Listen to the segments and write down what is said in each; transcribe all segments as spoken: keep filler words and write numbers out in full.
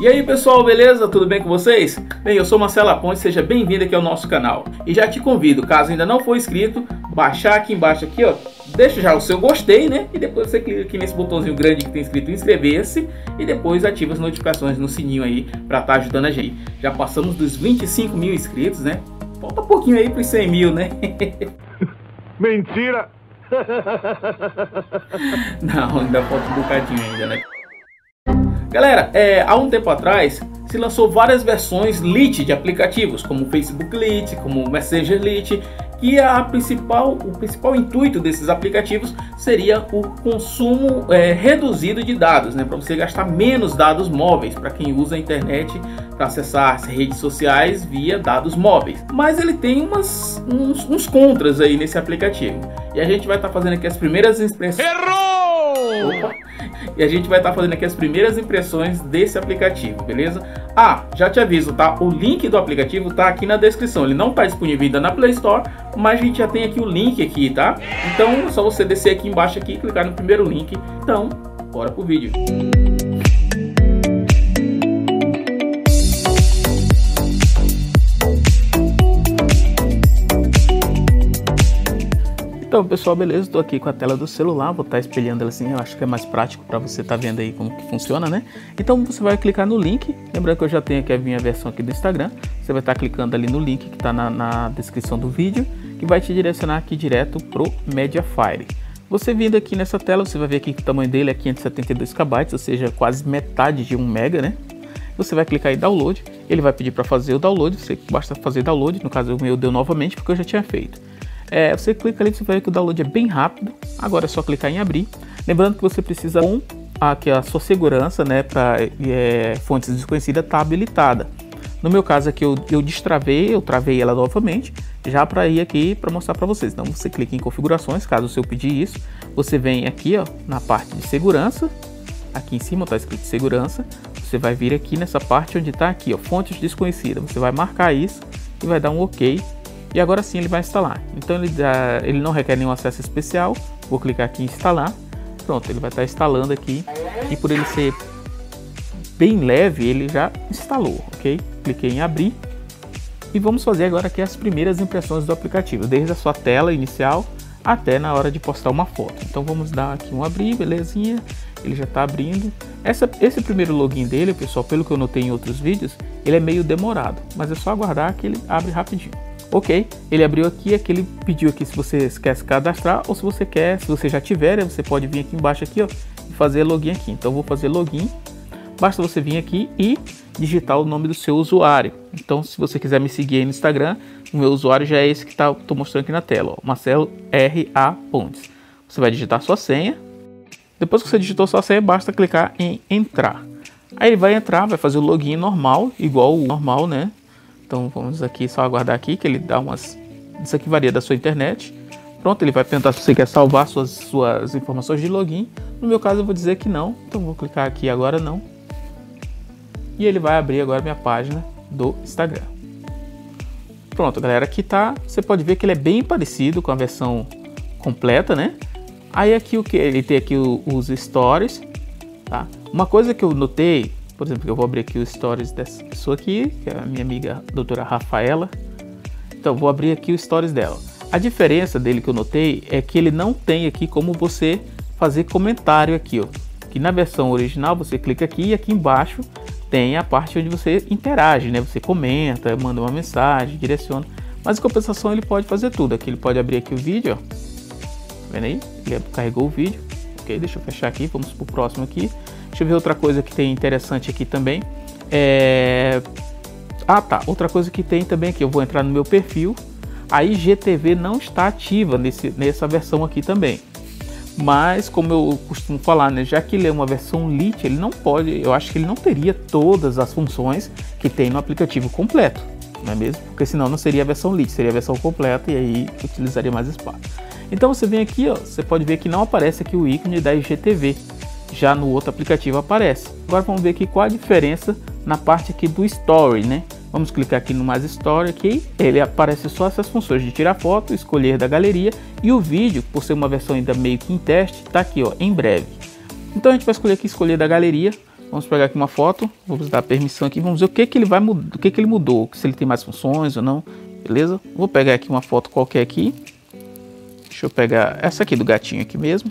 E aí pessoal, beleza? Tudo bem com vocês? Bem, eu sou Marcelo Ponte, seja bem-vindo aqui ao nosso canal. E já te convido, caso ainda não for inscrito, baixar aqui embaixo aqui, ó, deixa já o seu gostei, né? E depois você clica aqui nesse botãozinho grande que tem escrito inscrever-se e depois ativa as notificações no sininho aí para estar ajudando a gente. Já passamos dos vinte e cinco mil inscritos, né? Falta um pouquinho aí para os cem mil, né? Mentira! Não, ainda falta um bocadinho ainda, né? Galera, é, há um tempo atrás se lançou várias versões Lite de aplicativos, como o Facebook Lite, como o Messenger Lite, que a principal, o principal intuito desses aplicativos seria o consumo é, reduzido de dados, né, para você gastar menos dados móveis, para quem usa a internet para acessar as redes sociais via dados móveis. Mas ele tem umas, uns, uns contras aí nesse aplicativo. E a gente vai estar tá fazendo aqui as primeiras impressões. Errou! Opa! E a gente vai estar tá fazendo aqui as primeiras impressões desse aplicativo, beleza? Ah, já te aviso, tá? O link do aplicativo tá aqui na descrição. Ele não está disponível ainda na Play Store, mas a gente já tem aqui o link aqui, tá? Então é só você descer aqui embaixo aqui e clicar no primeiro link. Então, bora pro vídeo. Então pessoal, beleza, estou aqui com a tela do celular, vou estar espelhando ela assim, eu acho que é mais prático para você estar vendo aí como que funciona, né? Então você vai clicar no link, lembrando que eu já tenho aqui a minha versão aqui do Instagram, você vai estar clicando ali no link que está na, na descrição do vídeo, que vai te direcionar aqui direto pro Mediafire. Você vindo aqui nessa tela, você vai ver aqui que o tamanho dele é quinhentos e setenta e dois kilobytes, ou seja, quase metade de um mega, né? Você vai clicar em download, ele vai pedir para fazer o download, você basta fazer download, no caso o meu deu novamente porque eu já tinha feito. É, você clica ali, você vai ver que o download é bem rápido. Agora é só clicar em abrir. Lembrando que você precisa com aqui a sua segurança, né, para é, fontes desconhecidas tá habilitada. No meu caso aqui eu, eu destravei, eu travei ela novamente, já para ir aqui para mostrar para vocês. Então você clica em configurações, caso o seu pedir isso, você vem aqui, ó, na parte de segurança. Aqui em cima está escrito segurança. Você vai vir aqui nessa parte onde está aqui, ó, fontes desconhecidas. Você vai marcar isso e vai dar um OK. E agora sim ele vai instalar. Então ele, dá, ele não requer nenhum acesso especial. Vou clicar aqui em instalar. Pronto, ele vai estar instalando aqui. E por ele ser bem leve, ele já instalou, ok? Cliquei em abrir. E vamos fazer agora aqui as primeiras impressões do aplicativo. Desde a sua tela inicial até na hora de postar uma foto. Então vamos dar aqui um abrir, belezinha. Ele já está abrindo. Essa, esse primeiro login dele, pessoal, pelo que eu notei em outros vídeos, ele é meio demorado. Mas é só aguardar que ele abre rapidinho. Ok, ele abriu aqui, aqui ele pediu aqui se você quer se cadastrar ou se você quer, se você já tiver, você pode vir aqui embaixo aqui, ó, e fazer login aqui. Então eu vou fazer login, basta você vir aqui e digitar o nome do seu usuário. Então se você quiser me seguir aí no Instagram, o meu usuário já é esse que tá, tô mostrando aqui na tela, ó, Marcelo R A Pontes. Você vai digitar sua senha, depois que você digitou sua senha, basta clicar em entrar. Aí ele vai entrar, vai fazer o login normal, igual o normal, né? Então vamos aqui só aguardar aqui que ele dá umas... Isso aqui varia da sua internet. Pronto, ele vai perguntar se você quer salvar suas, suas informações de login. No meu caso eu vou dizer que não. Então vou clicar aqui agora não. E ele vai abrir agora minha página do Instagram. Pronto, galera, aqui tá. Você pode ver que ele é bem parecido com a versão completa, né? Aí aqui o que ele tem aqui o, os stories, tá? Uma coisa que eu notei, por exemplo, eu vou abrir aqui os stories dessa pessoa aqui, que é a minha amiga doutora Rafaela. Então, vou abrir aqui os stories dela. A diferença dele que eu notei é que ele não tem aqui como você fazer comentário aqui, ó. Que na versão original você clica aqui e aqui embaixo tem a parte onde você interage, né? Você comenta, manda uma mensagem, direciona. Mas em compensação ele pode fazer tudo. Aqui ele pode abrir aqui o vídeo, ó. Tá vendo aí? Ele carregou o vídeo. Ok, deixa eu fechar aqui, vamos pro próximo aqui. Deixa eu ver outra coisa que tem interessante aqui também. É... Ah tá, outra coisa que tem também aqui, eu vou entrar no meu perfil. A I G T V não está ativa nesse, nessa versão aqui também. Mas como eu costumo falar, né, já que ele é uma versão Lite, ele não pode, eu acho que ele não teria todas as funções que tem no aplicativo completo, não é mesmo? Porque senão não seria a versão Lite, seria a versão completa e aí utilizaria mais espaço. Então você vem aqui, ó, você pode ver que não aparece aqui o ícone da I G T V. Já no outro aplicativo aparece. Agora vamos ver aqui qual a diferença na parte aqui do Story, né? Vamos clicar aqui no mais Story aqui. Ele aparece só essas funções de tirar foto, escolher da galeria e o vídeo, por ser uma versão ainda meio que em teste, tá aqui, ó, em breve. Então a gente vai escolher aqui escolher da galeria. Vamos pegar aqui uma foto, vamos dar permissão aqui, vamos ver o que que ele vai mudar, o que que ele mudou, se ele tem mais funções ou não, beleza? Vou pegar aqui uma foto qualquer aqui. Deixa eu pegar essa aqui do gatinho aqui mesmo.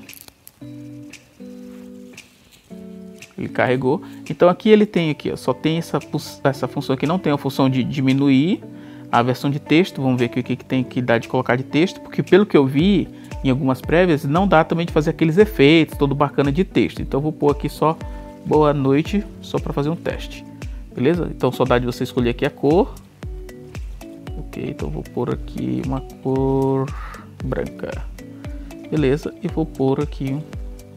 Ele carregou. Então aqui ele tem aqui, ó, só tem essa, essa função aqui, não tem a função de diminuir a versão de texto. Vamos ver aqui o que, que tem que dar de colocar de texto, porque pelo que eu vi em algumas prévias, não dá também de fazer aqueles efeitos todo bacana de texto. Então eu vou pôr aqui só boa noite, só para fazer um teste, beleza? Então só dá de você escolher aqui a cor. Ok, então eu vou pôr aqui uma cor branca, beleza? E vou pôr aqui um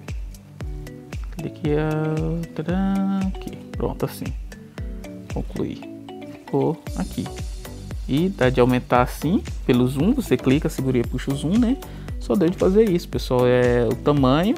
aqui, aqui, pronto, assim, concluir, ficou aqui. E dá de aumentar assim pelo zoom, você clica, segura e puxa o zoom, né? Só deu de fazer isso, pessoal. É o tamanho.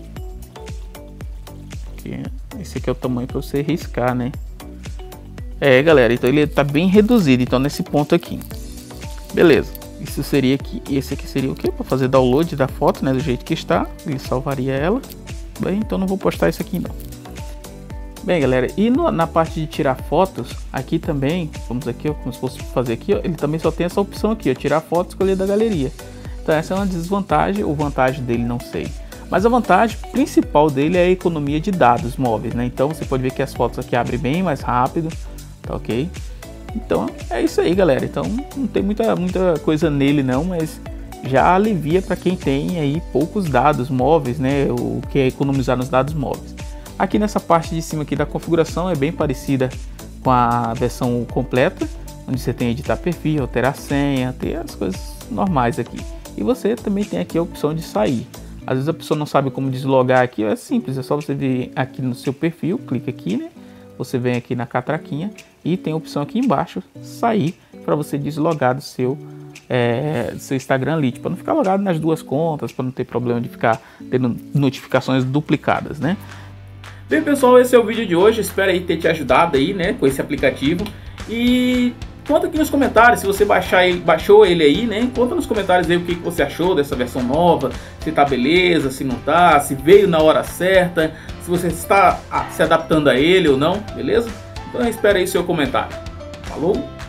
Aqui, esse aqui é o tamanho para você riscar, né? É, galera, então ele tá bem reduzido, então nesse ponto aqui. Beleza. Isso seria aqui, esse aqui seria o que? Para fazer download da foto, né? Do jeito que está, ele salvaria ela. Bem, então não vou postar isso aqui não. Bem, galera, e no, na parte de tirar fotos, aqui também, vamos aqui, ó, como se fosse fazer aqui, ó, ele também só tem essa opção aqui, ó, tirar foto e escolher da galeria. Então essa é uma desvantagem, ou vantagem dele, não sei. Mas a vantagem principal dele é a economia de dados móveis, né? Então você pode ver que as fotos aqui abrem bem mais rápido, tá ok? Então é isso aí, galera. Então não tem muita, muita coisa nele não, mas já alivia para quem tem aí poucos dados móveis, né? O que é economizar nos dados móveis. Aqui nessa parte de cima aqui da configuração é bem parecida com a versão completa, onde você tem editar perfil, alterar senha, ter as coisas normais aqui. E você também tem aqui a opção de sair. Às vezes a pessoa não sabe como deslogar aqui, é simples, é só você vir aqui no seu perfil, clica aqui, né? Você vem aqui na catraquinha e tem a opção aqui embaixo, sair, para você deslogar do seu, é, do seu Instagram Lite, para não ficar logado nas duas contas, para não ter problema de ficar tendo notificações duplicadas, né? Bem, pessoal, esse é o vídeo de hoje, espero aí ter te ajudado aí, né, com esse aplicativo. E conta aqui nos comentários se você baixar ele, baixou ele aí, né? Conta nos comentários aí o que você achou dessa versão nova, se tá beleza, se não tá, se veio na hora certa, se você está se adaptando a ele ou não, beleza? Então eu espero aí seu comentário. Falou?